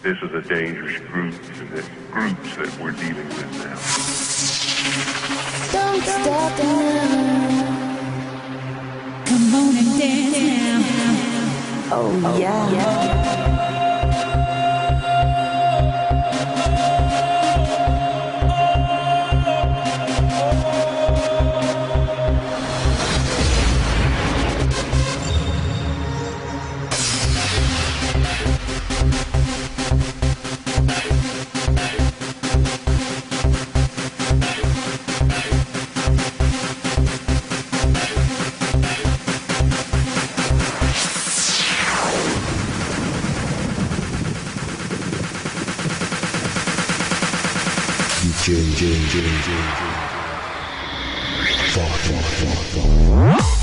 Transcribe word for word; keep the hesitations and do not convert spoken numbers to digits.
This is a dangerous group, and it's groups that we're dealing with now. Don't stop now. Come on and dance now. Oh, oh yeah. yeah. Jing, jing, jing, jing, jing. Fuck, fuck, fuck, fuck.